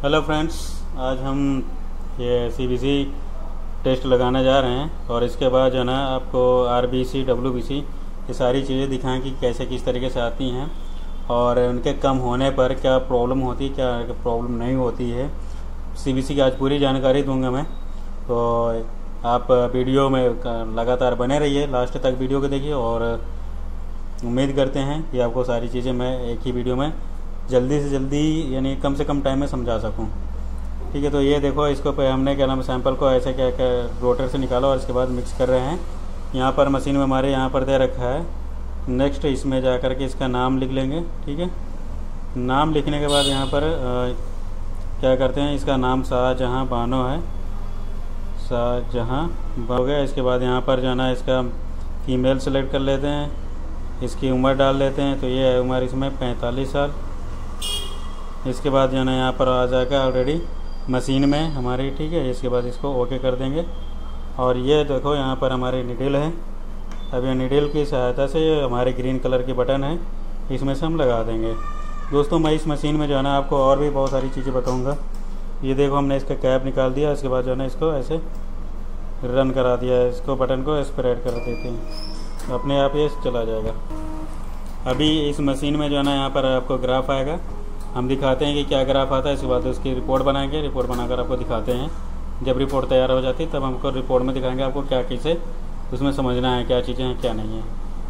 Hello friends, आज हम ये सीबीसी टेस्ट लगाने जा रहे हैं और इसके बाद जो है ना आपको आरबीसी डब्ल्यूबीसी ये सारी चीज़ें दिखाएं कि कैसे किस तरीके से आती हैं और उनके कम होने पर क्या प्रॉब्लम होती है, क्या प्रॉब्लम नहीं होती है। सीबीसी की आज पूरी जानकारी दूंगा मैं, तो आप वीडियो में लगातार बने रहिए, लास्ट तक वीडियो को देखिए और उम्मीद करते हैं कि आपको सारी चीज़ें मैं एक ही वीडियो में जल्दी से जल्दी यानी कम से कम टाइम में समझा सकूं। ठीक है, तो ये देखो, इसको पे हमने क्या नाम सैंपल को ऐसे क्या रोटर से निकाला और इसके बाद मिक्स कर रहे हैं। यहाँ पर मशीन में हमारे यहाँ पर दे रखा है। नेक्स्ट इसमें जा कर के इसका नाम लिख लेंगे। ठीक है, नाम लिखने के बाद यहाँ पर क्या करते हैं, इसका नाम शाहजहां बानो है, शाहजहां हो गया। इसके बाद यहाँ पर जाना इसका फीमेल सेलेक्ट कर लेते हैं, इसकी उम्र डाल लेते हैं, तो ये है उम्र इसमें 45 साल। इसके बाद जो है ना यहाँ पर आ जाएगा ऑलरेडी मशीन में हमारी। ठीक है, इसके बाद इसको ओके कर देंगे और ये देखो यहाँ पर हमारी निडल है। अब ये निडल की सहायता से हमारे ग्रीन कलर की बटन है, इसमें से हम लगा देंगे। दोस्तों, मैं इस मशीन में जो है ना आपको और भी बहुत सारी चीज़ें बताऊँगा। ये देखो, हमने इसका कैप निकाल दिया, इसके बाद जो है ना इसको ऐसे रन करा दिया है। इसको बटन को स्प्रेड कर देते हैं, अपने आप ये चला जाएगा। अभी इस मशीन में जो है ना यहाँ पर आपको ग्राफ आएगा, हम दिखाते हैं कि क्या ग्राफ आता है। इसके बाद उसकी रिपोर्ट बनाएंगे, रिपोर्ट बनाकर आपको दिखाते हैं। जब रिपोर्ट तैयार हो जाती है तब हमको रिपोर्ट में दिखाएंगे आपको क्या चीज़ें उसमें समझना है, क्या चीज़ें हैं क्या नहीं है।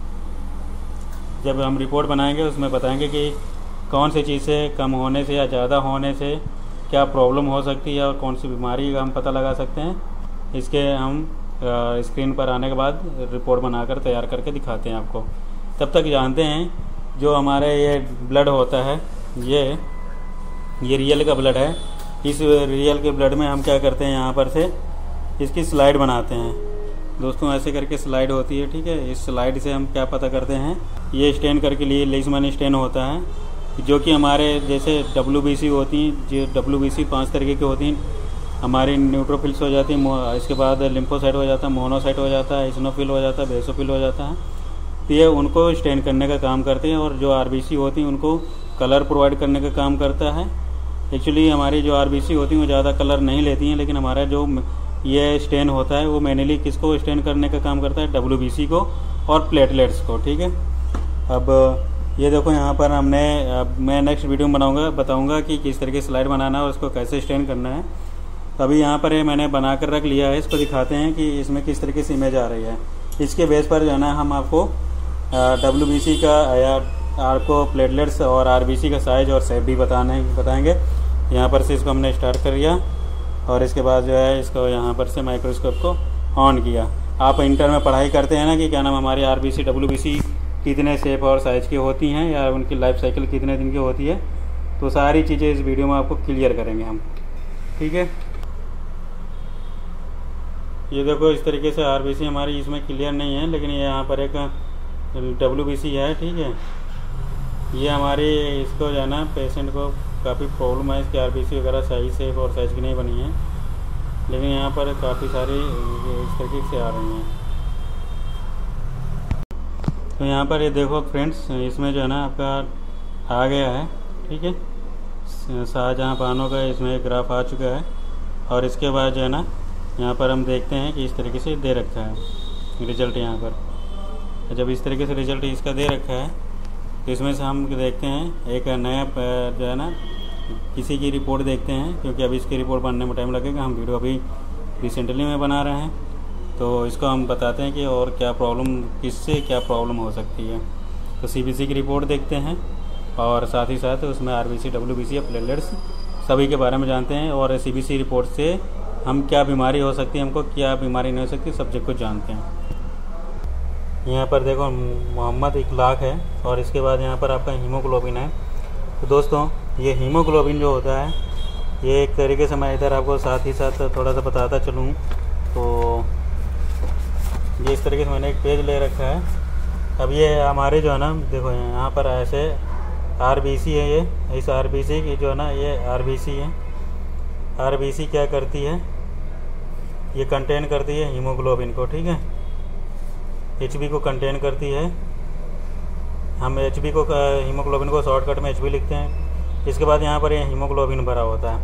जब हम रिपोर्ट बनाएंगे उसमें बताएंगे कि कौन सी चीज़ से कम होने से या ज़्यादा होने से क्या प्रॉब्लम हो सकती है और कौन सी बीमारी का हम पता लगा सकते हैं। इसके हम स्क्रीन पर आने के बाद रिपोर्ट बनाकर तैयार करके दिखाते हैं आपको। तब तक जानते हैं जो हमारे ये ब्लड होता है, ये रियल का ब्लड है। इस रियल के ब्लड में हम क्या करते हैं, यहाँ पर से इसकी स्लाइड बनाते हैं। दोस्तों, ऐसे करके स्लाइड होती है। ठीक है, इस स्लाइड से हम क्या पता करते हैं, ये स्टेन करके लिए लेशमैन स्टेन होता है, जो कि हमारे जैसे डब्ल्यूबीसी होती हैं, जो डब्ल्यूबीसी 5 तरीके की होती हैं। हमारी न्यूट्रोफिल्स हो जाती है, इसके बाद लिम्फोसाइट हो जाता है, मोनोसाइट हो जाता है, इसिनोफिल हो जाता है, बेसोफिल हो जाता है। तो ये उनको स्टेन करने का काम करते हैं और जो आरबीसी होती हैं उनको कलर प्रोवाइड करने का काम करता है। एक्चुअली हमारी जो आरबीसी होती हैं वो ज़्यादा कलर नहीं लेती हैं, लेकिन हमारा जो ये स्टेन होता है वो मेनली किसको स्टेन करने का काम करता है, डब्ल्यूबीसी को और प्लेटलेट्स को। ठीक है, अब ये देखो यहाँ पर मैं नेक्स्ट वीडियो में बताऊँगा कि किस तरीके से स्लाइड बनाना है और उसको कैसे स्टेन करना है। अभी यहाँ पर ये मैंने बना कर रख लिया है, इसको दिखाते हैं कि इसमें किस तरीके से इमेज आ रही है। इसके बेस पर जो है ना हम आपको डब्ल्यूबीसी का या आपको प्लेटलेट्स और आरबीसी का साइज और शेप भी बताएंगे। यहाँ पर से इसको हमने स्टार्ट कर लिया और इसके बाद जो है इसको यहाँ पर से माइक्रोस्कोप को ऑन किया। आप इंटर में पढ़ाई करते हैं ना कि क्या नाम हमारी आरबीसी डब्ल्यूबीसी कितने शेप और साइज़ की होती हैं या उनकी लाइफ साइकिल कितने दिन की होती है, तो सारी चीज़ें इस वीडियो में आपको क्लियर करेंगे हम। ठीक है, ये देखो इस तरीके से आरबीसी हमारी इसमें क्लियर नहीं है, लेकिन ये यहाँ पर एक डब्ल्यूबीसी है। ठीक है, ये हमारी इसको जो है ना पेशेंट को काफ़ी प्रॉब्लम है, इसकी आरबीसी वगैरह सही से और साइज की नहीं बनी है, लेकिन यहाँ पर काफ़ी सारी इस तरीके से आ रही हैं। तो यहाँ पर ये देखो फ्रेंड्स, इसमें जो है ना आपका आ गया है। ठीक है, शाहजहां बानो का इसमें ग्राफ आ चुका है और इसके बाद जो है ना यहाँ पर हम देखते हैं कि इस तरीके से दे रखा है रिजल्ट। यहाँ पर जब इस तरीके से रिजल्ट इसका दे रखा है तो इसमें से हम देखते हैं एक नया जो है ना किसी की रिपोर्ट देखते हैं, क्योंकि अभी इसकी रिपोर्ट बनने में टाइम लगेगा। हम वीडियो अभी रिसेंटली में बना रहे हैं, तो इसको हम बताते हैं कि और क्या प्रॉब्लम, किससे क्या प्रॉब्लम हो सकती है। तो सीबीसी की रिपोर्ट देखते हैं और साथ ही साथ उसमें आरबीसी डब्ल्यूबीसी या प्लेटलेट्स सभी के बारे में जानते हैं और सीबीसी रिपोर्ट से हम क्या बीमारी हो सकती है, हमको क्या बीमारी नहीं हो सकती, सब्जेक्ट को जानते हैं। यहाँ पर देखो मोहम्मद इखलाक है और इसके बाद यहाँ पर आपका हीमोग्लोबिन है। तो दोस्तों, ये हीमोग्लोबिन जो होता है, ये एक तरीके से मैं इधर आपको साथ ही साथ थोड़ा सा बताता चलूँ। तो ये इस तरीके से मैंने एक पेज ले रखा है। अब ये हमारे जो है ना देखो यहाँ पर ऐसे आरबीसी है, ये इस आरबीसी की जो है ना ये आरबीसी है। आरबीसी क्या करती है, ये कंटेन करती है हीमोग्लोबिन को। ठीक है, एचबी को कंटेन करती है। हम एचबी को हीमोग्लोबिन को शॉर्टकट में एचबी लिखते हैं। इसके बाद यहाँ पर ये हीमोग्लोबिन भरा होता है।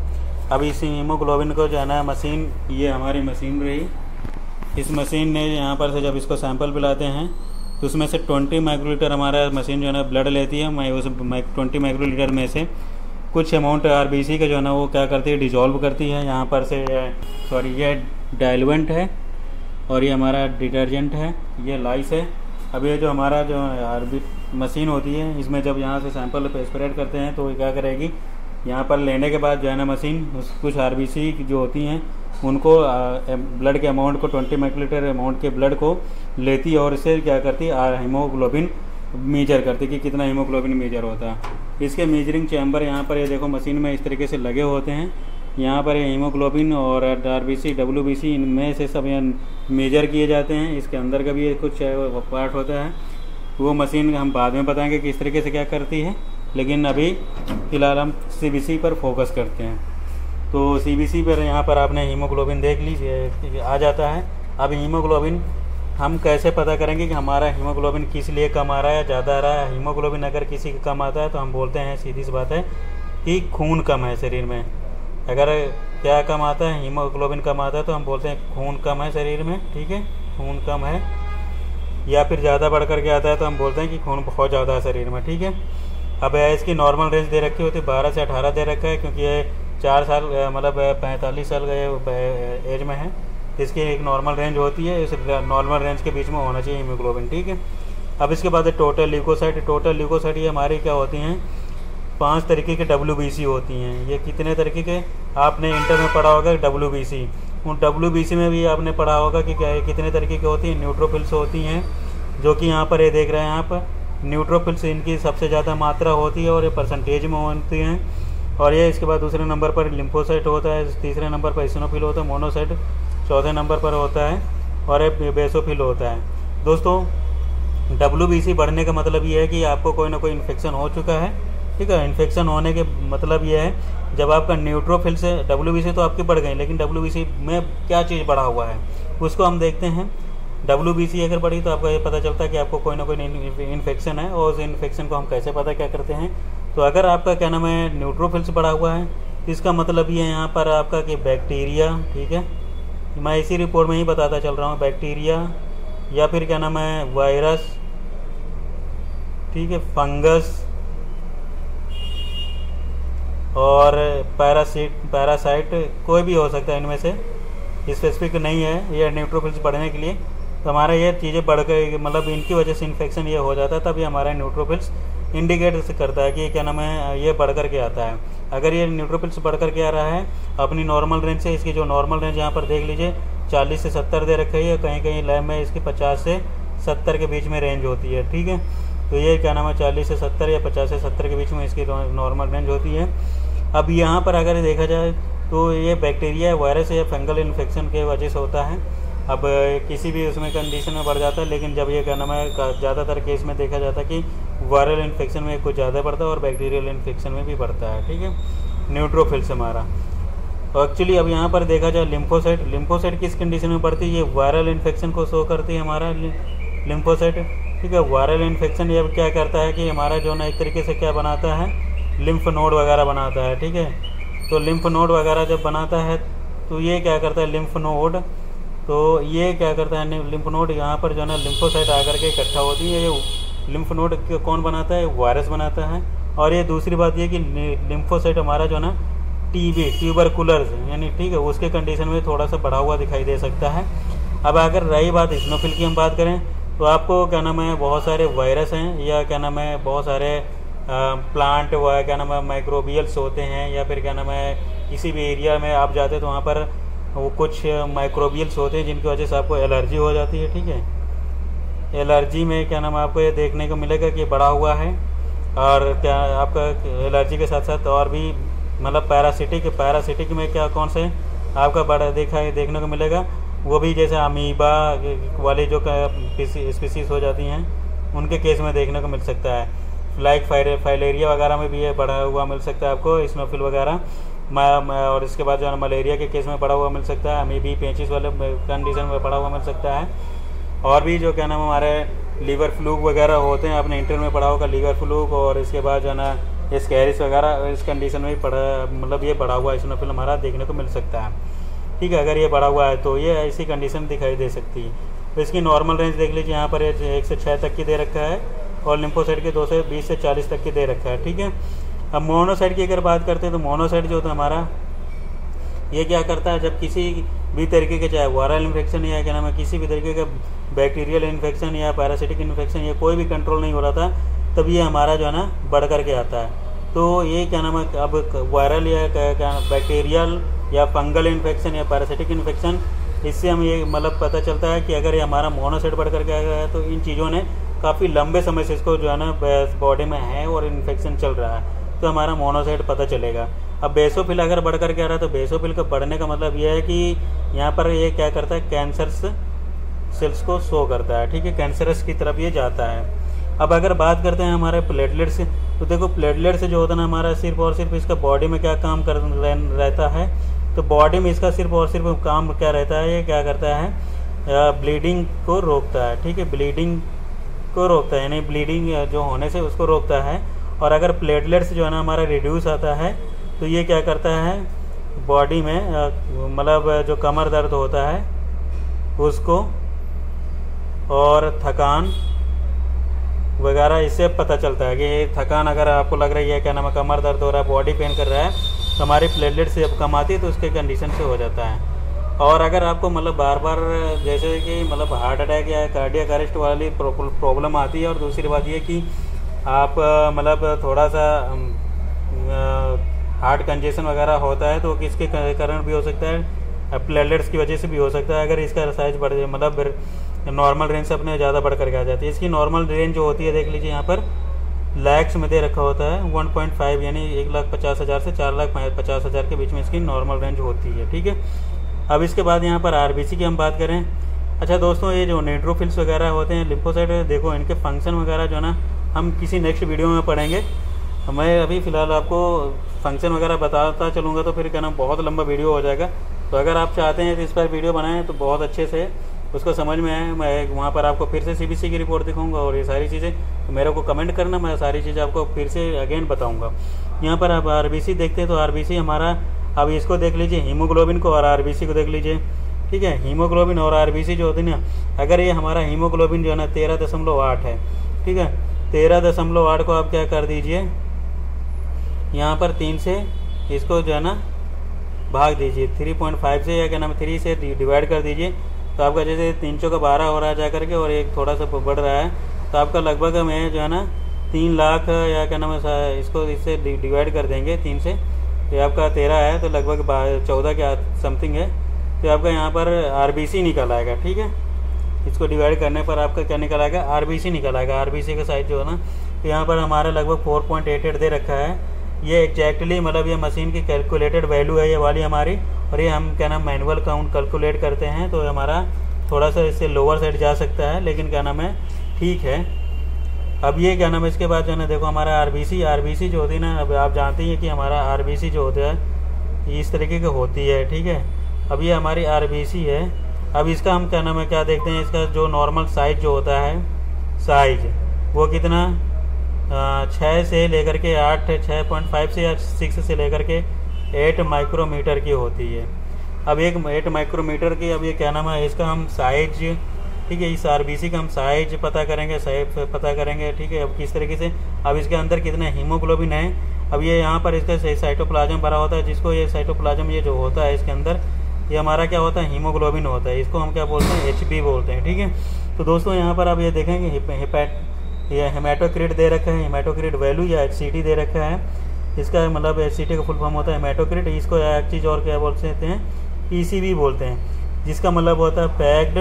अब इस हीमोग्लोबिन को जो है ना मशीन, ये हमारी मशीन रही, इस मशीन ने यहाँ पर से जब इसको सैंपल पिलाते हैं तो उसमें से 20 माइक्रोलीटर हमारा मशीन जो है ना ब्लड लेती है। मैं उस 20 माइक्रोलीटर में से कुछ अमाउंट आरबीसी का जो है ना वो क्या करती है, डिजॉल्व करती है। यहाँ पर से सॉरी ये डाइल्वेंट है और ये हमारा डिटर्जेंट है, ये लाइस है। अब ये जो हमारा जो आरबी मशीन होती है, इसमें जब यहाँ से सैंपल पे स्प्रेड करते हैं तो क्या करेगी, यहाँ पर लेने के बाद जो है ना मशीन कुछ आरबीसी जो होती हैं उनको ब्लड के अमाउंट को 20 माइक्रोलीटर अमाउंट के ब्लड को लेती है और इससे क्या करती है, हीमोग्लोबिन मेजर करती है कि कितना हीमोग्लोबिन मेजर होता है। इसके मेजरिंग चैम्बर यहाँ पर ये देखो मशीन में इस तरीके से लगे होते हैं। यहाँ पर हीमोग्लोबिन और आरबीसी डब्ल्यूबीसी इनमें से सब यहाँ मेजर किए जाते हैं। इसके अंदर का भी कुछ पार्ट होता है, वो मशीन हम बाद में बताएंगे कि इस तरीके से क्या करती है, लेकिन अभी फ़िलहाल हम सीबीसी पर फोकस करते हैं। तो सीबीसी पर यहाँ पर आपने हीमोग्लोबिन देख लीजिए आ जाता है। अब हीमोग्लोबिन हम कैसे पता करेंगे कि हमारा हीमोग्लोबिन किस लिए कम आ रहा है या ज़्यादा आ रहा है। हीमोग्लोबिन अगर किसी का कम आता है तो हम बोलते हैं, सीधी सी बात है कि खून कम है शरीर में। अगर क्या कम आता है, हीमोग्लोबिन कम आता है तो हम बोलते हैं खून कम है शरीर में, ठीक है, खून कम है। या फिर ज़्यादा बढ़ कर के आता है तो हम बोलते हैं कि खून बहुत ज़्यादा है शरीर में, ठीक है। अब इसकी नॉर्मल रेंज दे रखी होती है 12 से 18 दे रखा है, क्योंकि ये 4 साल मतलब 45 साल का एज में है। इसकी एक नॉर्मल रेंज होती है, इस नॉर्मल रेंज के बीच में होना चाहिए हीमोग्लोबिन, ठीक है। अब इसके बाद टोटल ल्यूकोसाइट। टोटल ल्यूकोसाइट ये हमारी क्या होती हैं, 5 तरीके के डब्ल्यूबीसी होती हैं। ये कितने तरीके के आपने इंटर में पढ़ा होगा डब्ल्यूबीसी। उन डब्ल्यूबीसी में भी आपने पढ़ा होगा कि क्या कितने तरीके की होती हैं। न्यूट्रोफिल्स होती हैं, जो कि यहाँ पर ये देख रहे हैं आप, न्यूट्रोफिल्स इनकी सबसे ज़्यादा मात्रा होती है और ये परसेंटेज में होती हैं। और ये इसके बाद दूसरे नंबर पर लिम्फोसाइट होता है, तीसरे नंबर पर इसिनोफिल होता है, मोनोसाइट चौथे नंबर पर होता है और एक बेसोफिल होता है। दोस्तों डब्ल्यूबीसी बढ़ने का मतलब ये है कि आपको कोई ना कोई इन्फेक्शन हो चुका है, ठीक है। इन्फेक्शन होने के मतलब ये है जब आपका न्यूट्रोफिल से डब्ल्यूबीसी तो आपकी बढ़ गई, लेकिन डब्ल्यूबीसी में क्या चीज़ बढ़ा हुआ है उसको हम देखते हैं। डब्ल्यूबीसी अगर बढ़ी तो आपको ये पता चलता है कि आपको कोई ना कोई इन्फेक्शन है, और उस इन्फेक्शन को हम कैसे पता क्या करते हैं। तो अगर आपका क्या नाम है न्यूट्रोफिल्स बढ़ा हुआ है, इसका मतलब ये है यहाँ पर आपका कि बैक्टीरिया, ठीक है, मैं इसी रिपोर्ट में ही बताता चल रहा हूँ, बैक्टीरिया या फिर क्या नाम है वायरस, ठीक है, फंगस और पैरासाइट कोई भी हो सकता है, इनमें से स्पेसिफिक नहीं है ये न्यूट्रोफिल्स बढ़ने के लिए। तो हमारा ये चीज़ें बढ़ गई, मतलब इनकी वजह से इन्फेक्शन ये हो जाता है, तब ये हमारा न्यूट्रोफिल्स इंडिकेट करता है कि क्या नाम है ये बढ़ कर के आता है। अगर ये न्यूट्रोफिल्स बढ़ कर के आ रहा है अपनी नॉर्मल रेंज से, इसकी जो नॉर्मल रेंज यहाँ पर देख लीजिए 40 से 70 दे रखी है, कहीं कहीं लैब में इसकी 50 से 70 के बीच में रेंज होती है, ठीक है। तो ये क्या नाम है 40 से 70 या 50 से 70 के बीच में इसकी नॉर्मल रेंज होती है। अब यहाँ पर अगर देखा जाए तो ये बैक्टीरिया, वायरस या फंगल इन्फेक्शन के वजह से होता है। अब किसी भी उसमें कंडीशन में बढ़ जाता है, लेकिन जब ये क्या नाम है ज़्यादातर केस में देखा जाता है कि वायरल इन्फेक्शन में कुछ ज़्यादा बढ़ता है और बैक्टीरियल इन्फेक्शन में भी बढ़ता है, ठीक है, न्यूट्रोफिल्स हमारा। एक्चुअली अब यहाँ पर देखा जाए लिम्फोसाइट, लिम्फोसाइट किस कंडीशन में बढ़ती है, ये वायरल इन्फेक्शन को शो करती है हमारा लिम्फोसाइट, ठीक है। वायरल इन्फेक्शन ये क्या करता है कि हमारा जो ना एक तरीके से क्या बनाता है, लिम्फ नोड वगैरह बनाता है, ठीक है। तो लिम्फ नोड वगैरह जब बनाता है तो ये क्या करता है लिम्फ नोड, तो ये क्या करता है लिम्फ नोड, यहाँ पर जो है ना लिम्फोसाइट आकर के इकट्ठा होती है। ये लिम्फ नोड कौन बनाता है, वायरस बनाता है। और ये दूसरी बात ये कि लिम्फोसाइट हमारा जो है ना टीबी, ट्यूबरकुलर्स यानी, ठीक है, उसके कंडीशन में थोड़ा सा बढ़ा हुआ दिखाई दे सकता है। अब अगर रही बात इसिनोफिल की हम बात करें तो आपको क्या नाम है बहुत सारे वायरस हैं या क्या नाम है बहुत सारे प्लांट व क्या नाम है माइक्रोबियल्स होते हैं, या फिर क्या नाम है किसी भी एरिया में आप जाते हैं तो वहाँ पर वो कुछ माइक्रोबियल्स होते हैं जिनकी वजह से आपको एलर्जी हो जाती है, ठीक है। एलर्जी में क्या नाम आपको ये देखने को मिलेगा कि बढ़ा हुआ है, और क्या आपका एलर्जी के साथ साथ और भी मतलब पैरासिटिक में क्या कौन से आपका बड़ा देखने को मिलेगा, वो भी जैसे अमीबा वाली जो स्पीसीज हो जाती हैं उनके केस में देखने को मिल सकता है। लाइक फाइलेरिया वगैरह में भी ये बढ़ा हुआ मिल सकता है आपको, इसिनोफिल वगैरह। और इसके बाद जो है मलेरिया के केस में बढ़ा हुआ मिल सकता है, अमीबी पेचिस वाले कंडीशन में बढ़ा हुआ मिल सकता है। और भी जो क्या नाम हमारे लीवर फ्लूक वगैरह होते हैं, आपने इंटर में पढ़ा होगा लीवर फ्लूक, और इसके बाद जो है ना ये स्कैरिस वगैरह इस कंडीशन में भी मतलब ये बढ़ा हुआ इसिनोफिल हमारा देखने को मिल सकता है। ठीक है, अगर ये बढ़ा हुआ है तो ये ऐसी कंडीशन दिखाई दे सकती है। तो इसकी नॉर्मल रेंज देख लीजिए, यहाँ पर 1 से 6 तक की दे रखा है और लिम्फोसाइट की 2 से 20 से 40 तक की दे रखा है। ठीक है, अब मोनोसाइट की अगर बात करते हैं तो मोनोसाइट जो होता है हमारा, ये क्या करता है, जब किसी भी तरीके के चाहे वायरल इन्फेक्शन या क्या नाम है किसी भी तरीके का बैक्टीरियल इन्फेक्शन या पैरासिटिक इन्फेक्शन या कोई भी कंट्रोल नहीं हो रहा था, तब ये हमारा जो है ना बढ़ करके आता है। तो ये क्या नाम है, अब वायरल या क्या बैक्टीरियल या फंगल इन्फेक्शन या पैरासिटिक इन्फेक्शन, इससे हम ये मतलब पता चलता है कि अगर ये हमारा मोनोसाइट बढ़ करके आ गया है तो इन चीज़ों ने काफ़ी लंबे समय से इसको जो है ना बॉडी में है और इन्फेक्शन चल रहा है, तो हमारा मोनोसाइट पता चलेगा। अब बेसोफिल अगर बढ़ करके आ रहा है तो बेसोफिल का बढ़ने का मतलब ये है कि यहाँ पर ये क्या करता है, कैंसरस सेल्स को शो करता है। ठीक है, कैंसरस की तरफ ये जाता है। अब अगर बात करते हैं हमारे प्लेटलेट से, तो देखो प्लेटलेट से जो होता है ना हमारा सिर्फ और सिर्फ इसका बॉडी में क्या काम कर रहता है, तो बॉडी में इसका सिर्फ और सिर्फ काम क्या रहता है, ये क्या करता है, ब्लीडिंग को रोकता है। ठीक है, ब्लीडिंग को रोकता है, यानी ब्लीडिंग जो होने से उसको रोकता है। और अगर प्लेटलेट्स जो है ना हमारा रिड्यूस आता है तो ये क्या करता है, बॉडी में मतलब जो कमर दर्द होता है उसको और थकान वगैरह इससे पता चलता है कि थकान अगर आपको लग रही है, क्या नाम है, कमर दर्द हो रहा है, बॉडी पेन कर रहा है, तो हमारी प्लेटलेट से जब कम आती है तो उसके कंडीशन से हो जाता है। और अगर आपको मतलब बार बार जैसे कि मतलब हार्ट अटैक या कार्डियक अरेस्ट वाली प्रॉब्लम आती है, और दूसरी बात ये कि आप मतलब थोड़ा सा हार्ट कंजेशन वगैरह होता है तो किसके कारण भी हो सकता है, प्लेटलेट्स की वजह से भी हो सकता है। अगर इसका साइज बढ़ जाए मतलब नॉर्मल रेंज से अपने ज़्यादा बढ़ करके आ जाती है। इसकी नॉर्मल रेंज जो होती है देख लीजिए, यहाँ पर लैक्स में दे रखा होता है 1.5 यानी 1,50,000 से 4,50,000 के बीच में इसकी नॉर्मल रेंज होती है। ठीक है, अब इसके बाद यहाँ पर आरबीसी की हम बात करें। अच्छा दोस्तों, ये जो न्यूट्रोफिल्स वगैरह होते हैं, लिम्फोसाइट, देखो इनके फंक्शन वगैरह जो ना हम किसी नेक्स्ट वीडियो में पढ़ेंगे। मैं अभी फ़िलहाल आपको फंक्शन वगैरह बताता चलूँगा तो फिर क्या नाम बहुत लंबा वीडियो हो जाएगा। तो अगर आप चाहते हैं तो इस पर वीडियो बनाएं तो बहुत अच्छे से उसको समझ में आए, मैं वहाँ पर आपको फिर से सीबीसी की रिपोर्ट दिखाऊंगा और ये सारी चीज़ें, तो मेरे को कमेंट करना, मैं सारी चीज़ें आपको फिर से अगेन बताऊंगा। यहाँ पर आप आरबीसी देखते हैं तो आरबीसी हमारा, अब इसको देख लीजिए, हीमोग्लोबिन को और आरबीसी को देख लीजिए। ठीक है, हीमोग्लोबिन और आरबीसी जो होती है ना, अगर ये हमारा हीमोग्लोबिन जो है ना 13.8 है, ठीक है, 13.8 को आप क्या कर दीजिए, यहाँ पर 3 से इसको जो है ना भाग दीजिए, 3.5 से या क्या नाम 3 से डिवाइड कर दीजिए, तो आपका जैसे 3 चौका 12 हो रहा है जा करके और एक थोड़ा सा बढ़ रहा है, तो आपका लगभग हमें जो है ना 3 लाख या क्या नाम है, इसको इससे डिवाइड कर देंगे 3 से, तो आपका 13 है तो लगभग 14 के समथिंग है, तो आपका यहाँ पर आरबीसी निकल आएगा। ठीक है, इसको डिवाइड करने पर आपका क्या निकल आएगा, आरबीसी निकल आएगा। आरबीसी का साइज जो है ना, तो यहाँ पर हमारा लगभग 4.88 दे रखा है। ये एग्जैक्टली मतलब ये मशीन की कैलकुलेटेड वैल्यू है ये वाली हमारी, और ये हम क्या नाम मैनुअल काउंट कैलकुलेट करते हैं, तो हमारा थोड़ा सा इससे लोअर साइड जा सकता है, लेकिन क्या नाम है ठीक है। अब ये क्या नाम है, इसके बाद जो है ना देखो हमारा आरबीसी जो होती है ना, अब आप जानते हैं कि हमारा आरबीसी जो होता है इस तरीके की होती है। ठीक है, अब ये हमारी आरबीसी है। अब इसका हम क्या नाम है क्या देखते हैं, इसका जो नॉर्मल साइज जो होता है, साइज वो कितना 6 से लेकर के 8, 6.5 से या 6 से लेकर के 8 माइक्रोमीटर की होती है। अब एक 8 माइक्रोमीटर की, अब ये क्या नाम है, इसका हम साइज, ठीक है, इस आरबीसी का हम साइज पता करेंगे, ठीक है। अब किस तरीके से, अब इसके अंदर कितना हीमोग्लोबिन है, अब ये यहाँ पर इसका साइटोप्लाज्म भरा होता है, जिसको ये साइटोप्लाज्म ये जो होता है इसके अंदर, ये हमारा क्या होता है, हीमोग्लोबिन होता है, इसको हम क्या बोलते हैं, HB बोलते हैं। ठीक है, तो दोस्तों यहाँ पर आप ये देखेंगे ये हेमाटोक्रिट दे रखा है, हेमाटोक्रिट वैल्यू या HCT दे रखा है। इसका मतलब HCT का फुल फॉर्म होता है हेमाटोक्रिट, इसको एक चीज़ और क्या बोलते हैं, PCV बोलते हैं, जिसका मतलब होता है पैक्ड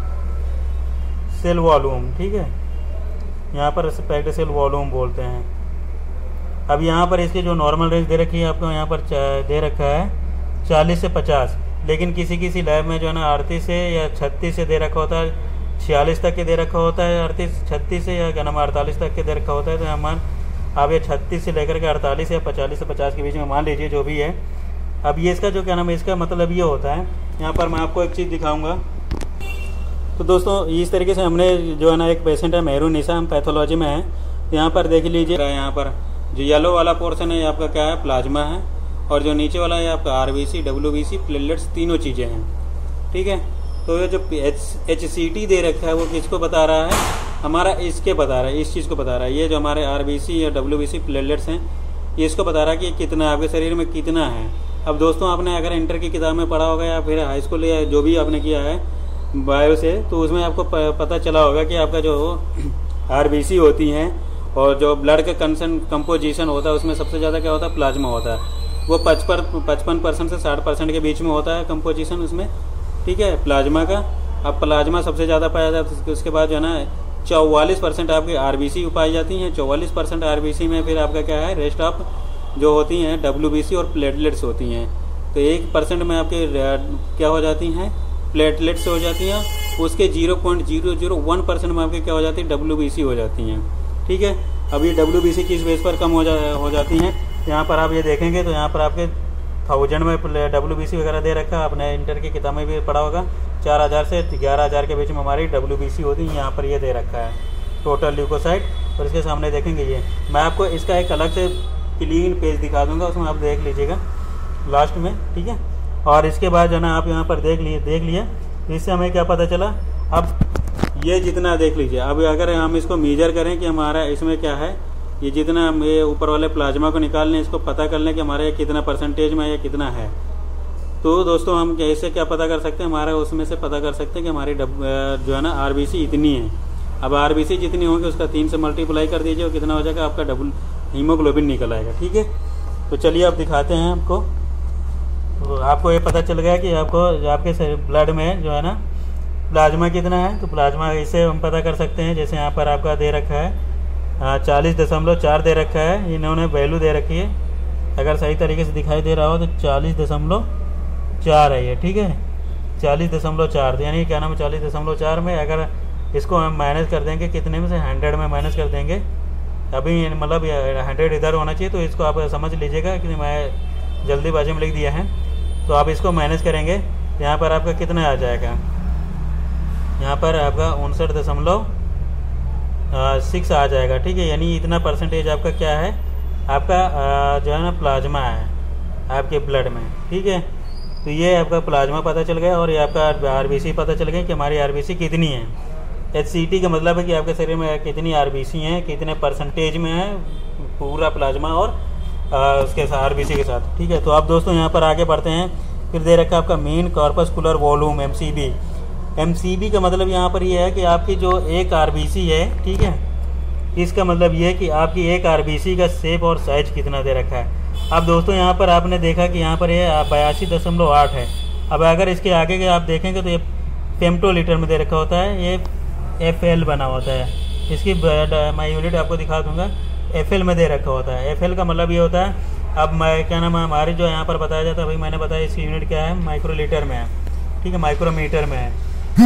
सेल वॉल्यूम। ठीक है, यहाँ पर पैक्ड सेल वॉल्यूम बोलते हैं। अब यहाँ पर इसकी जो नॉर्मल रेंज दे रखी है आपको, यहाँ पर दे रखा है 40 से 50, लेकिन किसी लैब में जो है ना 38 से या 36 से दे रखा होता है, 46 तक के दे रखा होता है, 36 से या क्या नाम 48 तक के दे रखा होता है। तो हम अब ये 36 से लेकर के 48 या 45 से 50 के बीच में मान लीजिए जो भी है। अब ये इसका जो क्या नाम है, इसका मतलब ये होता है, यहाँ पर मैं आपको एक चीज़ दिखाऊंगा। तो दोस्तों इस तरीके से हमने जो है ना, एक पेशेंट है मेहरून निशा, हम पैथोलॉजी में हैं, यहाँ पर देख लीजिए, यहाँ पर जो येलो वाला पोर्शन है ये आपका क्या है, प्लाज्मा है, और जो नीचे वाला है आपका आरबीसी, डब्ल्यूबीसी, प्लेटलेट्स, तीनों चीज़ें हैं। ठीक है, तो ये जो HCT दे रखा है वो किसको बता रहा है, हमारा इसके बता रहा है, इस चीज़ को बता रहा है। ये जो हमारे आरबीसी या डब्ल्यूबीसी प्लेटलेट्स हैं ये इसको बता रहा है कि कितना आपके शरीर में कितना है। अब दोस्तों आपने अगर इंटर की किताब में पढ़ा होगा या फिर हाई स्कूल या जो भी आपने किया है बायो से, तो उसमें आपको पता चला होगा कि आपका जो आरबीसी होती हैं और जो ब्लड का कंपोजिशन होता है उसमें सबसे ज़्यादा क्या होता है, प्लाज्मा होता है। वो 55% से 60% के बीच में होता है कंपोजिशन उसमें। ठीक है, प्लाज्मा का। अब प्लाज्मा सबसे ज़्यादा पाया जाता है, उसके बाद जो है ना 44% आपकी आरबीसी पाई जाती हैं। 44% आरबीसी में फिर आपका क्या है, रेस्ट ऑफ जो होती हैं डब्ल्यूबीसी और प्लेटलेट्स होती हैं। तो 1% में आपके क्या हो जाती हैं, प्लेटलेट्स हो जाती हैं। उसके 0.001% में आपके क्या हो जाती है, डब्ल्यूबीसी हो जाती हैं। ठीक है, अब ये डब्ल्यूबीसी किस बेस पर कम हो जाती हैं, यहाँ पर आप ये देखेंगे तो यहाँ पर आपके 1000 में डब्ल्यूबीसी वगैरह दे रखा है। आपने इंटर की किताब में भी पढ़ा होगा 4000 से 11000 के बीच में हमारी डब्ल्यूबीसी होती है। यहाँ पर ये दे रखा है टोटल ल्यूकोसाइट, और इसके सामने देखेंगे ये मैं आपको इसका एक अलग से क्लीन पेज दिखा दूंगा, उसमें आप देख लीजिएगा लास्ट में। ठीक है, और इसके बाद जो ना आप यहाँ पर देख लिए तो इससे हमें क्या पता चला। अब ये जितना देख लीजिए, अब अगर हम इसको मेजर करें कि हमारा इसमें क्या है, ये जितना ये ऊपर वाले प्लाज्मा को निकाल लें, इसको पता कर लें कि हमारे कितना परसेंटेज में या कितना है। तो दोस्तों हम कैसे क्या पता कर सकते हैं, हमारा उसमें से पता कर सकते हैं कि हमारी जो है ना आरबीसी इतनी है। अब आरबीसी जितनी होगी उसका 3 से मल्टीप्लाई कर दीजिए और कितना हो जाएगा, आपका हीमोग्लोबिन निकल आएगा। ठीक है, तो चलिए अब दिखाते हैं आपको। तो आपको ये पता चल गया कि आपको आपके ब्लड में जो है ना प्लाज्मा कितना है। तो प्लाज्मा इसे हम पता कर सकते हैं, जैसे यहाँ पर आपका दे रखा है 40.4 दे रखा है, इन्होंने वैल्यू दे रखी है। अगर सही तरीके से दिखाई दे रहा हो तो 40.4 है ये। ठीक है, 40.4, तो यानी क्या नाम है 40.4 में अगर इसको हम माइनस कर देंगे कितने में से, 100 में माइनस कर देंगे। अभी मतलब 100 इधर होना चाहिए, तो इसको आप समझ लीजिएगा कि मैं जल्दीबाजी में लिख दिया है। तो आप इसको माइनस करेंगे, यहाँ पर आपका कितना आ जाएगा, यहाँ पर आपका 59.6 आ जाएगा। ठीक है, यानी इतना परसेंटेज आपका क्या है, आपका जो है ना प्लाज्मा है आपके ब्लड में। ठीक है, तो ये आपका प्लाज्मा पता चल गया, और ये आपका आरबीसी पता चल गया कि हमारी आरबीसी कितनी है। HCT का मतलब है कि आपके शरीर में कितनी आरबीसी हैं, कितने परसेंटेज में है पूरा प्लाज्मा और उसके साथ आरबीसी के साथ। ठीक है, तो आप दोस्तों यहाँ पर आगे बढ़ते हैं। फिर दे रखा है आपका मेन कॉर्पस्कुलर वॉल्यूम MCV का मतलब यहाँ पर ये है कि आपकी जो एक आरबीसी है, ठीक है, इसका मतलब ये है कि आपकी एक आरबीसी का शेप और साइज कितना दे रखा है। अब दोस्तों यहाँ पर आपने देखा कि यहाँ पर ये 82.8 है। अब अगर इसके आगे के आप देखेंगे तो ये फेम्टोलीटर में दे रखा होता है, ये FL बना होता है। इसकी मैं यूनिट आपको दिखा दूंगा, FL में दे रखा होता है। FL का मतलब ये होता है, अब मैं क्या नाम है हमारी जो यहाँ पर बताया जाता है, भाई मैंने बताया इसकी यूनिट क्या है, माइक्रोलीटर में है। ठीक है, माइक्रोमीटर में है।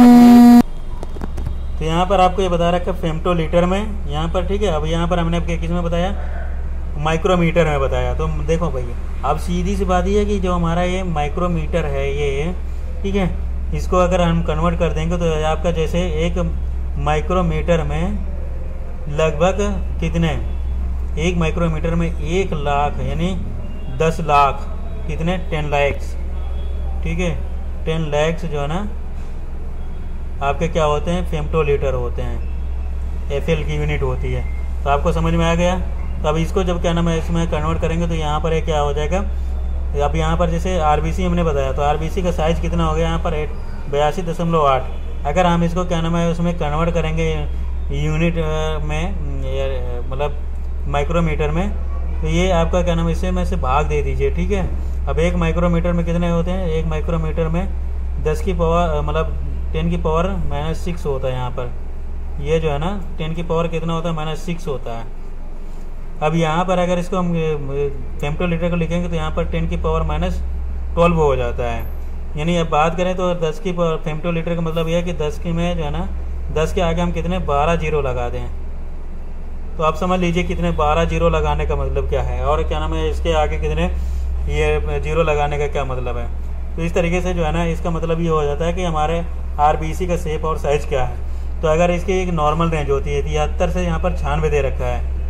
तो यहाँ पर आपको ये बता रखा है फेम्टोलीटर में यहाँ पर। ठीक है, अब यहाँ पर हमने किस में बताया, माइक्रोमीटर में बताया। तो देखो भैया, अब सीधी सी बात ये है कि जो हमारा ये माइक्रोमीटर है ये, ठीक है, इसको अगर हम कन्वर्ट कर देंगे तो आपका जैसे एक माइक्रोमीटर में लगभग कितने, एक माइक्रोमीटर में 1 लाख यानी 10 लाख, कितने 10 लैक्स। ठीक है, 10 लैक्स जो है ना आपके क्या होते हैं, फेम्टोलीटर होते हैं। FL की यूनिट होती है। तो आपको समझ में आ गया। तो अब इसको जब क्या नाम है इसमें कन्वर्ट करेंगे तो यहाँ पर क्या हो जाएगा, अब यहाँ पर जैसे आरबीसी हमने बताया, तो आरबीसी का साइज कितना हो गया यहाँ पर 82.8। अगर हम इसको क्या नाम है उसमें कन्वर्ट करेंगे यूनिट में, मतलब माइक्रोमीटर में, तो ये आपका क्या नाम है इससे में से भाग दे दीजिए। ठीक है, अब एक माइक्रोमीटर में कितने होते हैं, एक माइक्रोमीटर में 10 की पावर मतलब 10 की पावर -6 होता है। यहाँ पर ये जो है ना 10 की पावर कितना होता है, -6 होता है। अब यहाँ पर अगर इसको हम फेम्टोलीटर को लिखेंगे तो यहाँ पर 10 की पावर -12 हो जाता है। यानी अब बात करें तो 10 की पावर फेम्टोलीटर का मतलब यह है कि 10 की में जो है ना 10 के आगे हम कितने 12 जीरो लगा दें। तो आप समझ लीजिए कितने 12 जीरो लगाने का मतलब क्या है, और क्या नाम है इसके आगे कितने ये जीरो लगाने का क्या मतलब है। तो इस तरीके से जो है ना इसका मतलब ये हो जाता है कि हमारे आरबीसी का शेप और साइज क्या है। तो अगर इसकी एक नॉर्मल रेंज होती है 73 से यहाँ पर 96 दे रखा है,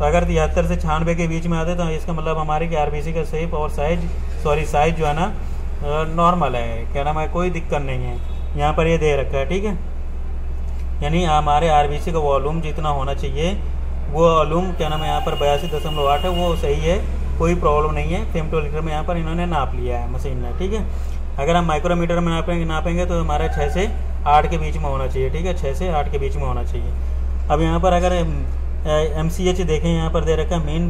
तो अगर 73 से 96 के बीच में आते तो इसका मतलब हमारे की आरबीसी का शेप और साइज जो है ना नॉर्मल है, क्या नाम है, कोई दिक्कत नहीं है। यहाँ पर ये दे रखा है, ठीक है। यानी हमारे आरबीसी का वॉल्यूम जितना होना चाहिए वो वॉल्यूम क्या नाम है यहाँ पर 82.8 है, वो सही है, कोई प्रॉब्लम नहीं है। फेमटोलीटर में यहाँ पर इन्होंने नाप लिया है मशीन ने, ठीक है। अगर हम माइक्रोमीटर में नापेंगे तो हमारा 6 से 8 के बीच में होना चाहिए, ठीक है, 6 से 8 के बीच में होना चाहिए। अब यहाँ पर अगर MCH देखें, यहाँ पर दे रखा है mean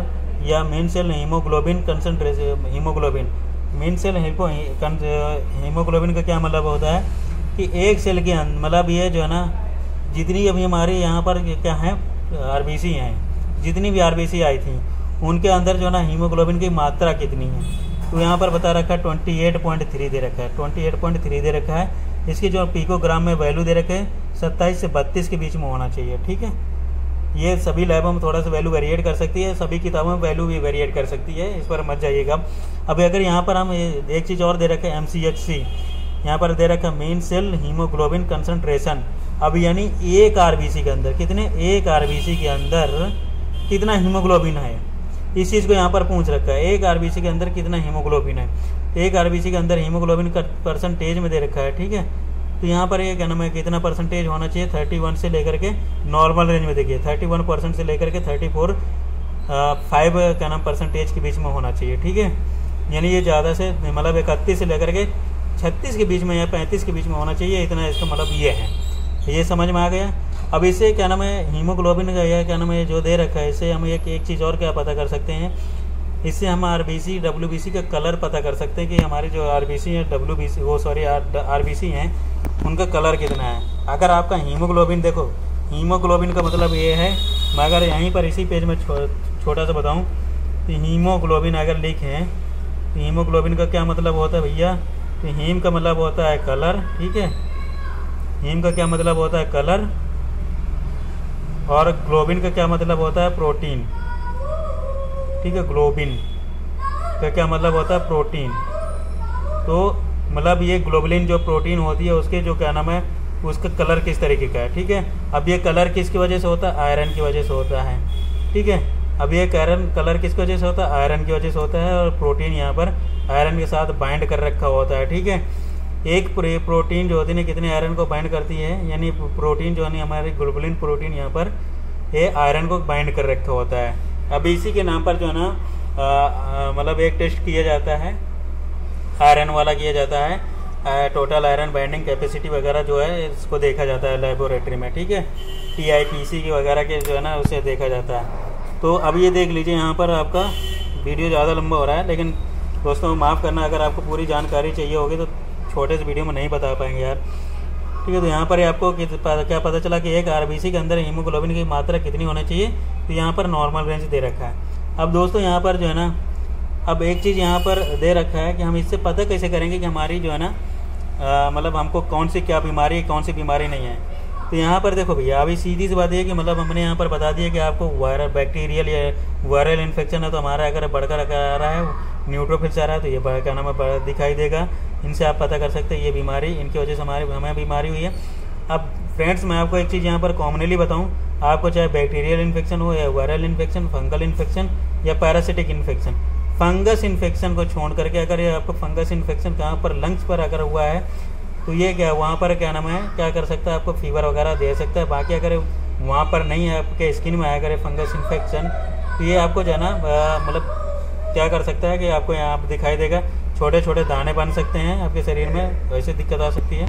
cell haemoglobin concentration. Mean cell haemoglobin का क्या मतलब होता है कि एक सेल के अंदर, मतलब ये जो है ना जितनी अभी हमारे यहाँ पर क्या है आरबीसी हैं, जितनी भी आरबीसी आई थी उनके अंदर जो है ना हीमोग्लोबिन की मात्रा कितनी है, तो यहाँ पर बता रखा है 28.3 दे रखा है, 28.3 दे रखा है। इसकी जो पिकोग्राम में वैल्यू दे रखे है 27 से 32 के बीच में होना चाहिए, ठीक है। ये सभी लैबों में थोड़ा सा वैल्यू वेरिएट कर सकती है, सभी किताबों में वैल्यू भी वेरिएट कर सकती है, इस पर मत जाइएगा। अब अगर यहाँ पर हम एक चीज़ और दे रखे हैं MCHC, यहाँ पर दे रखा है मेन सेल हीमोग्लोबिन कंसनट्रेशन। अब यानी एक आरबीसी के अंदर एक आरबीसी के अंदर कितना हीमोग्लोबिन है, इस चीज़ को यहाँ पर पूछ रखा है। एक आरबीसी के अंदर कितना हीमोग्लोबिन है, एक आरबीसी के अंदर हीमोग्लोबिन का परसेंटेज में दे रखा है, ठीक है। तो यहाँ पर ये क्या नाम है कितना परसेंटेज होना चाहिए, 31 से लेकर के नॉर्मल रेंज में देखिए 31% से लेकर के 34.5 क्या नाम परसेंटेज के बीच में होना चाहिए, ठीक है। यानी ये ज़्यादा से मतलब 31 से लेकर के 36 के बीच में या 35 के बीच में होना चाहिए, इतना इसका मतलब ये है। ये समझ में आ गया। अब इससे क्या नाम है हीमोग्लोबिन का या क्या नाम है जो दे रखा है, इससे हम एक चीज़ और क्या पता कर सकते हैं, इससे हम आरबीसी डब्ल्यूबीसी का कलर पता कर सकते हैं कि हमारे जो आरबीसी हैं आरबीसी हैं उनका कलर कितना है। अगर आपका हीमोग्लोबिन देखो, हीमोग्लोबिन का मतलब ये है, मैं अगर यहीं पर इसी पेज में छोटा सा बताऊं तो हीमोग्लोबिन अगर लिखें तो हीमोग्लोबिन का क्या मतलब होता है भैया, तो हीम का मतलब होता है कलर, ठीक है। हीम का क्या मतलब होता है कलर, और ग्लोबिन का क्या मतलब होता है प्रोटीन, ठीक है। ग्लोबिन का क्या मतलब होता है प्रोटीन। तो मतलब ये ग्लोबुलिन जो प्रोटीन होती है उसके जो क्या नाम है उसका कलर किस तरीके का है, ठीक है। अब ये कलर किसकी वजह से होता है, आयरन की वजह से होता है, ठीक है। अब ये कलर किसकी वजह से होता है, आयरन की वजह से होता है, और प्रोटीन यहाँ पर आयरन के साथ बाइंड कर रखा होता है, ठीक है। एक प्रोटीन जो होती है कितने आयरन को बाइंड करती है, यानी प्रोटीन जो है हमारी ग्लोबुलिन प्रोटीन यहाँ पर ये आयरन को बाइंड कर रखा होता है। अब इसी के नाम पर जो है ना मतलब एक टेस्ट किया जाता है, आयरन वाला किया जाता है, टोटल आयरन बाइंडिंग कैपेसिटी वगैरह जो है इसको देखा जाता है लेबोरेटरी में, ठीक है। TIPC की वगैरह के जो है ना उसे देखा जाता है। तो अब ये देख लीजिए, यहाँ पर आपका वीडियो ज़्यादा लंबा हो रहा है, लेकिन दोस्तों माफ़ करना, अगर आपको पूरी जानकारी चाहिए होगी तो छोटे से वीडियो में नहीं बता पाएंगे यार, ठीक है। तो यहाँ पर आपको क्या पता चला कि एक आरबीसी के अंदर हीमोग्लोबिन की मात्रा कितनी होनी चाहिए, तो यहाँ पर नॉर्मल रेंज दे रखा है। अब दोस्तों यहाँ पर जो है ना, अब एक चीज़ यहाँ पर दे रखा है कि हम इससे पता कैसे करेंगे कि हमारी जो है ना मतलब हमको कौन सी क्या बीमारी, कौन सी बीमारी नहीं है। तो यहाँ पर देखो भैया, अभी सीधी सी बात है कि मतलब हमने यहाँ पर बता दिया कि आपको बैक्टीरियल या वायरल इन्फेक्शन है, तो हमारा अगर बढ़कर आ रहा है, न्यूट्रोफिल्स आ रहा है, तो ये क्या नाम है दिखाई देगा। इनसे आप पता कर सकते हैं ये बीमारी, इनकी वजह से हमें बीमारी हुई है। अब फ्रेंड्स मैं आपको एक चीज़ यहाँ पर कॉमनली बताऊँ, आपको चाहे बैक्टीरियल इन्फेक्शन हो या वायरल इन्फेक्शन, फंगल इन्फेक्शन या पैरासिटिक इन्फेक्शन, फंगस इन्फेक्शन को छोड़ करके अगर ये आपको फंगस इन्फेक्शन कहाँ पर लंग्स पर अगर हुआ है तो ये क्या वहाँ पर क्या नाम है क्या कर सकता है, आपको फीवर वगैरह दे सकता है। बाकी अगर वहाँ पर नहीं है, आपके स्किन में आया करे फंगस इन्फेक्शन, तो ये आपको जो है ना मतलब क्या कर सकता है कि आपको यहाँ पर दिखाई देगा, छोटे छोटे दाने बन सकते हैं आपके शरीर में, वैसे दिक्कत आ सकती है।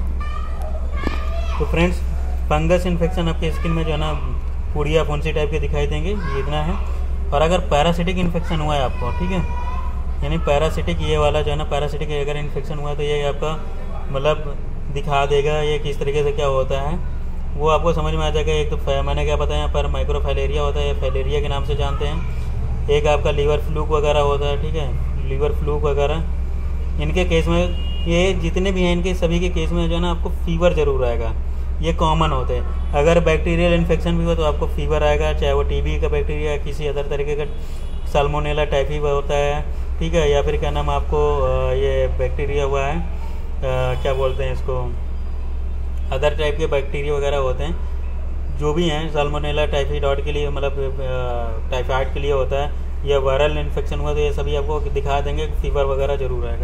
तो फ्रेंड्स फंगस इन्फेक्शन आपके स्किन में जो है ना पुड़िया फुंसी टाइप के दिखाई देंगे, ये इतना है। और अगर पैरासिटिक इन्फेक्शन हुआ है आपको, ठीक है, यानी पैरासिटिक ये वाला जो है ना पैरासिटिक अगर इन्फेक्शन हुआ है तो ये आपका मतलब दिखा देगा ये किस तरीके से क्या होता है, वो आपको समझ में आ जाएगा। एक तो मैंने क्या बताया, यहाँ पर माइक्रोफाइलेरिया होता है, फैलेरिया के नाम से जानते हैं। एक आपका लीवर फ्लूक वगैरह होता है, ठीक है, लीवर फ्लूक वगैरह। इनके केस में ये जितने भी हैं इनके सभी के केस में जो है ना आपको फीवर ज़रूर आएगा, ये कॉमन होते हैं। अगर बैक्टीरियल इन्फेक्शन भी हो तो आपको फीवर आएगा, चाहे वो टीबी का बैक्टीरिया किसी अदर तरीके का साल्मोनेला टाइफी होता है, ठीक है, या फिर क्या नाम आपको ये बैक्टीरिया हुआ है क्या बोलते हैं इसको, अदर टाइप के बैक्टीरिया वगैरह होते हैं जो भी हैं, साल्मोनेला टाइफाइड के लिए, मतलब टाइफाइड के लिए होता है, या वायरल इन्फेक्शन हुआ तो ये सभी आपको दिखा देंगे। फीवर वगैरह जरूर आएगा।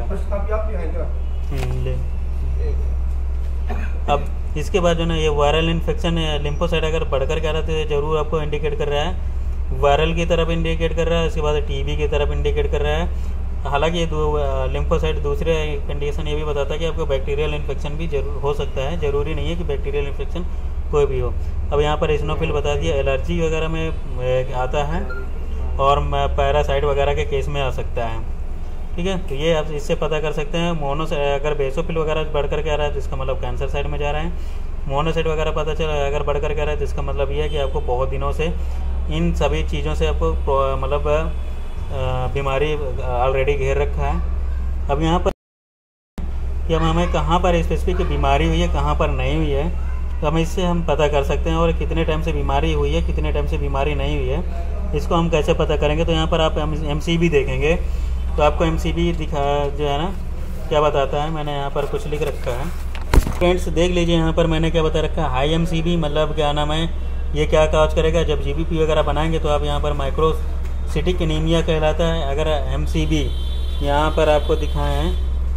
अब इसके बाद जो ना ये वायरल इन्फेक्शन लिम्फोसाइट अगर बढ़कर के आ रहा है तो ये जरूर आपको इंडिकेट कर रहा है, वायरल की तरफ इंडिकेट कर रहा है, उसके बाद टीबी की तरफ इंडिकेट कर रहा है। हालांकि ये लिम्फोसाइट दूसरे कंडीशन ये भी बताता है कि आपको बैक्टीरियल इन्फेक्शन भी जरूर हो सकता है, ज़रूरी नहीं है कि बैक्टीरियल इन्फेक्शन कोई भी हो। अब यहाँ पर इस्नोफिल बता दिया, एलर्जी वगैरह में आता है और पैरासाइट वगैरह के केस में आ सकता है, ठीक है। तो ये आप इससे पता कर सकते हैं। अगर बेसोफिल वगैरह बढ़ कर के आ रहा है तो इसका मतलब कैंसर साइड में जा रहा है। मोनोसाइट वगैरह पता चला अगर बढ़ कर के आ रहा है तो इसका मतलब ये है कि आपको बहुत दिनों से इन सभी चीज़ों से आपको मतलब बीमारी ऑलरेडी घेर रखा है। अब यहाँ पर कि अब हमें कहाँ पर स्पेसिफिक बीमारी हुई है, कहाँ पर नहीं हुई है, तो हम इससे हम पता कर सकते हैं। और कितने टाइम से बीमारी हुई है, कितने टाइम से बीमारी नहीं हुई है, इसको हम कैसे पता करेंगे। तो यहाँ पर आप MCV देखेंगे तो आपको MCV दिखा जो है ना क्या बताता है, मैंने यहाँ पर कुछ लिख रखा है। फ्रेंड्स देख लीजिए यहाँ पर मैंने क्या बता रखा है, हाई MCV मतलब क्या नाम है, ये क्या काज करेगा। जब GBP वगैरह बनाएंगे तो आप यहाँ पर माइक्रोसिटिक एनीमिया कहलाता है। अगर MCV यहाँ पर आपको दिखाए हैं,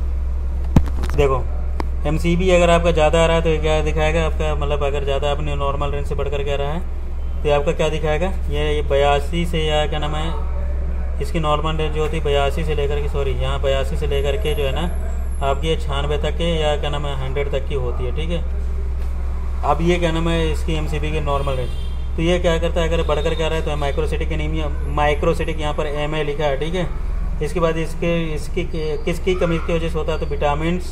देखो MCV अगर आपका ज़्यादा आ रहा है तो क्या दिखाएगा आपका, मतलब अगर ज़्यादा अपने नॉर्मल रेंज से बढ़ कर के आ रहा है तो आपका क्या दिखाएगा, ये 82 से या क्या नाम है, इसकी नॉर्मल रेंज जो होती है 82 से लेकर के, सॉरी यहाँ 82 से लेकर के जो है ना आपकी 96 तक के या क्या नाम है 100 तक की होती है, ठीक है। अब ये क्या नाम है इसकी MCV की नॉर्मल रेंज, तो ये क्या करता है अगर बढ़ कर के आ रहा है तो माइक्रोसिटिक एनीमिया, माइक्रोसिटिक यहाँ पर MA लिखा है, ठीक है। इसके बाद इसकी किसकी कमी की वजह से होता है, तो विटामिन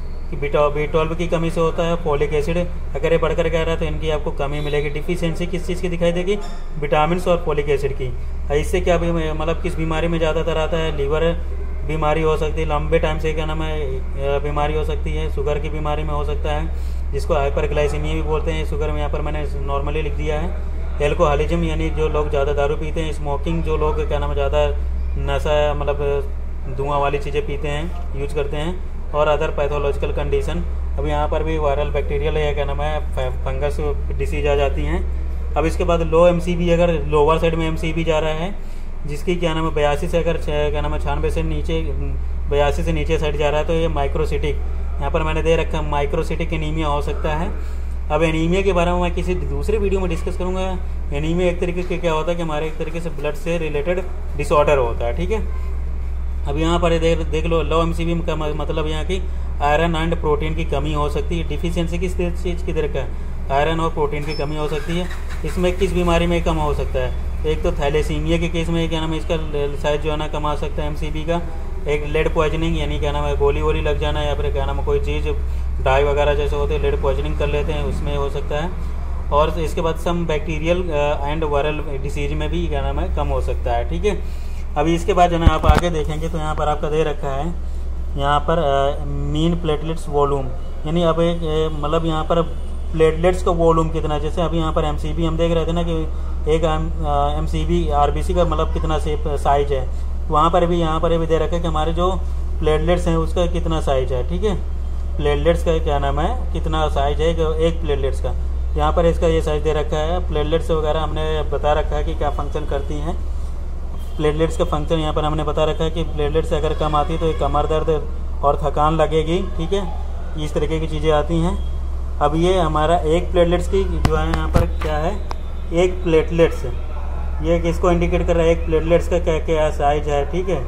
B12 की कमी से होता है। फोलिक एसिड अगर ये बढ़ कर के आ रहा है तो इनकी आपको कमी मिलेगी। डिफिशियंसी किस चीज़ की दिखाई देगी, विटामिन और फोलिक एसिड की। इससे क्या मतलब किस बीमारी में ज़्यादातर आता है, लीवर बीमारी हो सकती है, लंबे टाइम से क्या नाम है बीमारी हो सकती है, शुगर की बीमारी में हो सकता है, जिसको हाइपरग्लाइसीमिया भी बोलते हैं। शुगर में यहाँ पर मैंने नॉर्मली लिख दिया है। एल्कोहलिज्म यानी जो लोग ज़्यादा दारू पीते हैं, स्मोकिंग जो लोग क्या नाम है ज़्यादा नशा मतलब धुआं वाली चीज़ें पीते हैं, यूज करते हैं, और अदर पैथोलॉजिकल कंडीशन। अब यहाँ पर भी वायरल बैक्टीरियल या क्या नाम है फंगस डिसीज आ जाती हैं। अब इसके बाद लो MCV, अगर लोअर साइड में MCV जा रहा है जिसकी क्या नाम है 82 से अगर क्या नाम है 96 से नीचे 82 से नीचे साइड जा रहा है तो ये माइक्रोसिटिक, यहाँ पर मैंने दे रखा है माइक्रोसिटिक एनीमिया हो सकता है। अब एनीमिया के बारे में मैं किसी दूसरे वीडियो में डिस्कस करूँगा। एनीमिया एक तरीके के क्या होता है कि हमारे एक तरीके से ब्लड से रिलेटेड डिसऑर्डर होता है, ठीक है। अब यहाँ पर देख लो लो MCV का मतलब यहाँ की आयरन एंड प्रोटीन की कमी हो सकती है। डिफिशियंसी किस चीज़ की तरह का, आयरन और प्रोटीन की कमी हो सकती है। इसमें किस बीमारी में कम हो सकता है, एक तो थैलेसीमिया के केस में क्या नाम है इसका साइज जो है ना कम आ सकता है MCV का। एक लेड पॉइजनिंग यानी क्या नाम है गोली वोली लग जाना, या फिर क्या नाम है कोई चीज़ डाई वगैरह जैसे होते हैं लेड पॉइजनिंग कर लेते हैं, उसमें हो सकता है। और इसके बाद some bacterial and viral disease में भी क्या नाम है कम हो सकता है, ठीक है। अभी इसके बाद जो है आप आगे देखेंगे तो यहाँ पर आपका दे रखा है यहाँ पर मीन प्लेटलेट्स वॉल्यूम, यानी अब एक मतलब यहाँ पर प्लेटलेट्स का वॉल्यूम कितना। जैसे अभी यहाँ पर MCV हम देख रहे थे ना कि एक MCV RBC का मतलब कितना साइज है, वहाँ पर भी यहाँ पर भी दे रखा है कि हमारे जो प्लेटलेट्स हैं उसका कितना साइज है, ठीक है। प्लेटलेट्स का क्या नाम है कितना साइज है एक प्लेटलेट्स का, यहाँ पर इसका ये साइज दे रखा है। प्लेटलेट्स वगैरह हमने बता रखा है कि क्या फंक्शन करती हैं। प्लेटलेट्स का फंक्शन यहाँ पर हमने बता रखा है कि प्लेटलेट्स अगर कम आती है तो कमर दर्द और थकान लगेगी, ठीक है। इस तरीके की चीज़ें आती हैं। अब ये हमारा एक प्लेटलेट्स की जो है यहाँ पर क्या है, एक प्लेटलेट्स ये किसको इंडिकेट कर रहा है, एक प्लेटलेट्स का क्या क्या साइज है, ठीक है,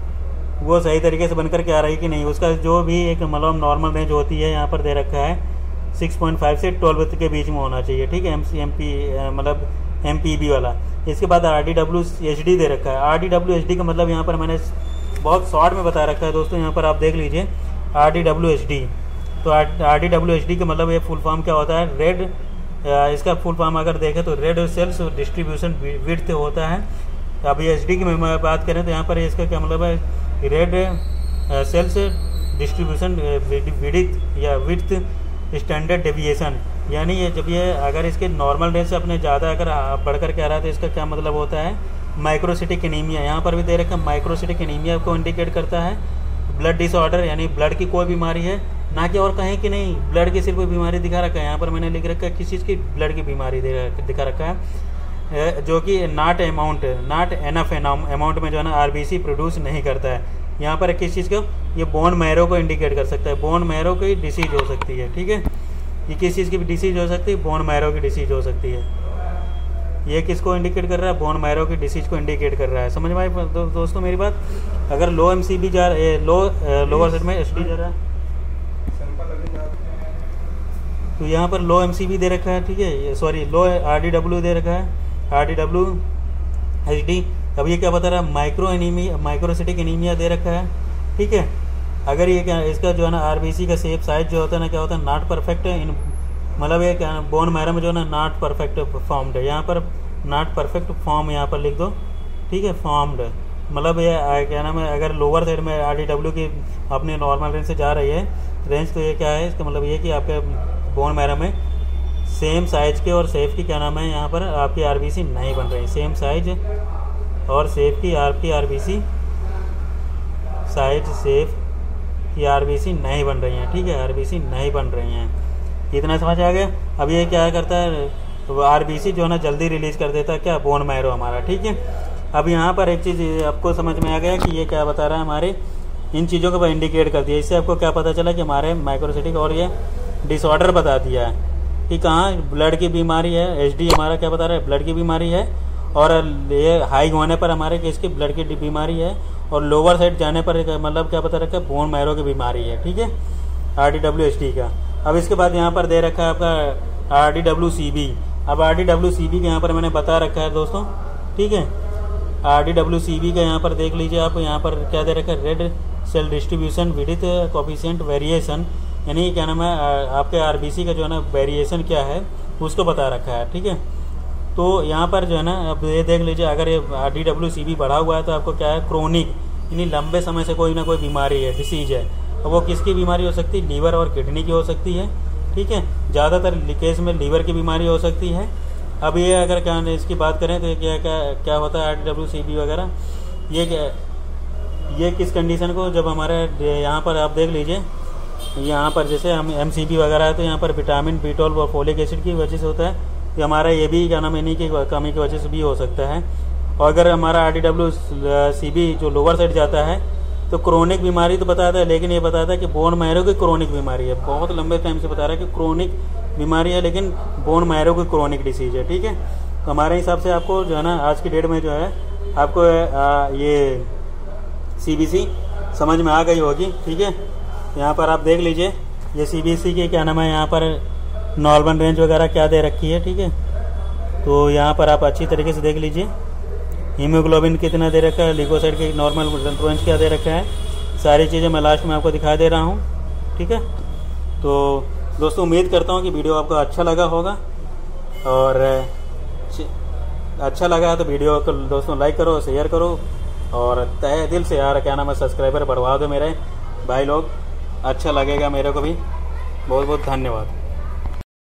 वो सही तरीके से बनकर के आ रही कि नहीं। उसका जो भी एक मतलब नॉर्मल रेंज होती है यहाँ पर दे रखा है 6.5 से 12 के बीच में होना चाहिए, ठीक है। मतलब MPB वाला। इसके बाद RDWHD दे रखा है। RDWHD का मतलब यहाँ पर मैंने बहुत शॉर्ट में बता रखा है दोस्तों, यहाँ पर आप देख लीजिए RDWHD। तो RDWHD का मतलब ये फुल फॉर्म क्या होता है, रेड, इसका फुल फॉर्म अगर देखें तो रेड सेल्स डिस्ट्रीब्यूशन विड्थ होता है। अभी HD की मैं बात करें तो यहाँ पर इसका क्या मतलब है, रेड सेल्स डिस्ट्रीब्यूशन विड्थ या विड्थ स्टैंडर्ड डेविएशन, यानी ये जब ये अगर इसके नॉर्मल रेंज से अपने ज़्यादा अगर बढ़ कर के आ रहा है तो इसका क्या मतलब होता है, माइक्रोसिटिक एनीमिया। यहाँ पर भी दे रखा है माइक्रोसिटिक एनीमिया को इंडिकेट करता है। ब्लड डिसऑर्डर यानी ब्लड की कोई बीमारी है, ना कि और कहें कि नहीं ब्लड की सिर्फ कोई बीमारी दिखा रखा है। यहाँ पर मैंने लिख रखा है किस चीज़ की ब्लड की बीमारी दिखा रखा है, जो कि नॉट एनफ अमाउंट में जो है ना आरबीसी प्रोड्यूस नहीं करता है। यहाँ पर किस चीज़ को, ये बोन मैरो को इंडिकेट कर सकता है, बोन मैरो की डिसीज हो सकती है। ठीक है, ये किस चीज़ की डिसीज हो सकती है, बोन मैरो की डिसीज हो सकती है। ये किसको इंडिकेट कर रहा है, बोन मैरो की डिसीज को इंडिकेट कर रहा है। समझ में आई दोस्तों मेरी बात। अगर लो एमसीबी जा रहा है, लोअर साइड में एसडी जा रहा है, तो यहाँ पर लो एमसीबी दे रखा है। ठीक है, सॉरी लो आरडीडब्ल्यू दे रखा है, आरडीडब्ल्यू एचडी। अब ये क्या बता रहा है, माइक्रोसिटिक एनीमिया दे रखा है। ठीक है, अगर ये क्या इसका जो है ना आरबीसी का शेप साइज जो होता है ना, क्या होता है, नॉट परफेक्ट इन, मतलब ये क्या बोन मैरो में जो है ना नॉट परफेक्ट फॉर्म्ड है। यहाँ पर नॉट परफेक्ट फॉर्म यहाँ पर लिख दो। ठीक है, फॉर्म्ड मतलब ये क्या नाम है, अगर लोअर साइड में आरडीडब्ल्यू की अपने नॉर्मल रेंज से जा रही है रेंज, तो ये क्या है, इसका मतलब ये कि आपके बोन मैरो में सेम साइज के और शेप की क्या नाम है, यहाँ पर आपकी आरबीसी नहीं बन रही। सेम साइज और शेप की आपकी आरबीसी, साइज शेप की आरबीसी नहीं बन रही हैं। ठीक है, आरबीसी नहीं बन रही हैं, इतना समझ आ गया। अब ये क्या करता है, आरबीसी जो है ना जल्दी रिलीज कर देता है क्या, बोन मैरो हमारा। ठीक है, अब यहाँ पर एक चीज़ आपको समझ में आ गया कि ये क्या बता रहा है, हमारे इन चीज़ों को इंडिकेट कर दिया। इससे आपको क्या पता चला कि हमारे माइक्रोसिटिक और ये डिसऑर्डर बता दिया है कि कहाँ ब्लड की बीमारी है। एचडी हमारा क्या बता रहा है, ब्लड की बीमारी है, और ये हाई होने पर हमारे किसकी, ब्लड की बीमारी है, और लोअर साइड जाने पर मतलब क्या बता रखा है, बोन मैरो की बीमारी है। ठीक है, आरडीडब्ल्यू एचडी का। अब इसके बाद यहाँ पर दे रखा है आपका आरडीडब्ल्यू सीबी। अब आरडीडब्ल्यू सीबी का यहाँ पर मैंने बता रखा है दोस्तों। ठीक है, आरडीडब्ल्यू सीबी का यहाँ पर देख लीजिए आप, यहाँ पर क्या दे रखा है, red cell distribution with coefficient variation, यानी क्या नाम है आपके आरबीसी का जो है ना वेरिएशन क्या है उसको बता रखा है। ठीक है, तो यहाँ पर जो है ना अब ये देख लीजिए, अगर ये आरडीडब्ल्यू सीबी बढ़ा हुआ है तो आपको क्या है, क्रोनिक यानी लंबे समय से कोई ना कोई बीमारी है, डिसीज है। अब वो किसकी बीमारी हो सकती है, लीवर और किडनी की हो सकती है। ठीक है, ज़्यादातर केस में लीवर की बीमारी हो सकती है। अब ये अगर क्या इसकी बात करें तो क्या क्या क्या होता है आरडीडब्ल्यू सीबी वगैरह, ये किस कंडीशन को, जब हमारे यहाँ पर आप देख लीजिए, यहाँ पर जैसे हम एमसीबी वगैरह है तो यहाँ पर विटामिन B12 और फोलिक एसिड की वजह से होता है, कि हमारा ये भी क्या नाम, इन्हीं की कमी की वजह से भी हो सकता है। और अगर हमारा आरडीडब्ल्यू सीबी जो लोअर साइड जाता है तो क्रोनिक बीमारी तो बताता है, लेकिन ये बताता है कि बोन मैरो की क्रोनिक बीमारी है। बहुत लंबे टाइम से बता रहा है कि क्रोनिक बीमारी है, लेकिन बोन मैरो की क्रोनिक डिसीज है। ठीक है, तो हमारे हिसाब से आपको जो है ना आज की डेट में जो है आपको ये सीबीसी समझ में आ गई होगी। ठीक है, यहाँ पर आप देख लीजिए, ये सीबीसी के क्या नाम है, यहाँ पर नॉर्मल रेंज वगैरह क्या दे रखी है। ठीक है, तो यहाँ पर आप अच्छी तरीके से देख लीजिए, हीमोग्लोबिन कितना दे रखा है, लिकोसाइड की नॉर्मल रेंज क्या दे रखा है, सारी चीज़ें मैं लास्ट में आपको दिखा दे रहा हूँ। ठीक है, तो दोस्तों उम्मीद करता हूँ कि वीडियो आपको अच्छा लगा होगा, और अच्छा लगा तो वीडियो को दोस्तों लाइक करो, शेयर करो, और तहे दिल से यार क्या नाम है सब्सक्राइबर बढ़वा दो मेरे भाई लोग, अच्छा लगेगा मेरे को भी। बहुत बहुत धन्यवाद।